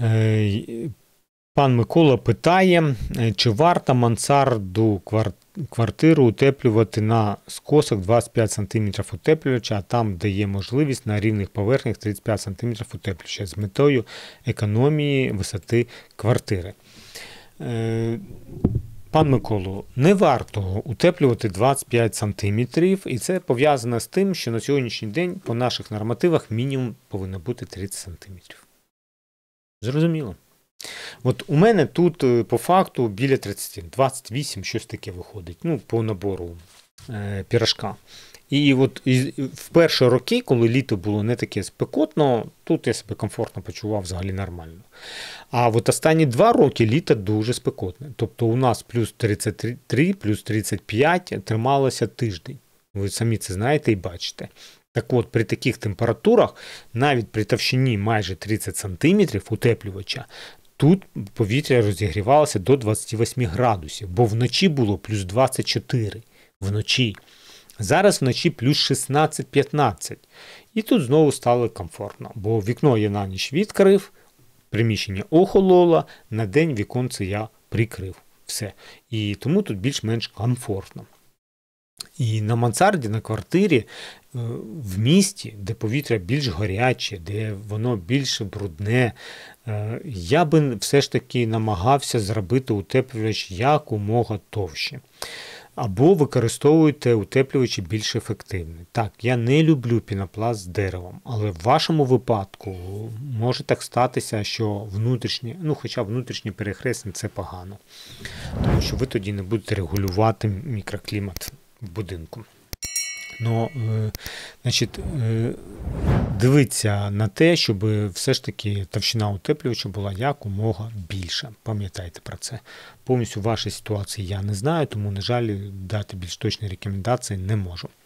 Пан Микола питає, чи варто мансарду квартиру утеплювати на скосах 25 см утеплювача, а там, де є можливість, на рівних поверхнях 35 см утеплювача з метою економії висоти квартири. Пан Миколо, не варто утеплювати 25 см, і це пов'язано з тим, що на сьогоднішній день по наших нормативах мінімум повинно бути 30 см. Зрозуміло? От у мене тут по факту біля 30, 28, щось таке виходить, по набору пірашка. І от в перші роки, коли літо було не таке спекотно, тут я себе комфортно почував взагалі нормально. А от останні 2 роки літо дуже спекотне. Тобто у нас плюс 33, плюс 35 трималося тиждень. Ви самі це знаєте і бачите. Так от, при таких температурах, навіть при товщині майже 30 см утеплювача, тут повітря розігрівалося до 28 градусів, бо вночі було плюс 24. Вночі. Зараз вночі плюс 16-15. І тут знову стало комфортно, бо вікно я на ніч відкрив, приміщення охололо, на день віконце я прикрив. Все. І тому тут більш-менш комфортно. І на мансарді, на квартирі, в місті, де повітря більш гаряче, де воно більш брудне, я би все ж таки намагався зробити утеплювач якомога товще. Або використовуйте утеплювачі більш ефективно. Так, я не люблю пінопласт з деревом, але в вашому випадку може так статися, що внутрішнє, хоча внутрішнє перехрестя це погано. Тому що ви тоді не будете регулювати мікроклімат в будинку. Дивіться на те, щоб все ж таки товщина утеплювача була якомога більша. Пам'ятайте про це. Повністю в вашій ситуації я не знаю, тому, на жаль, дати більш точні рекомендації не можу.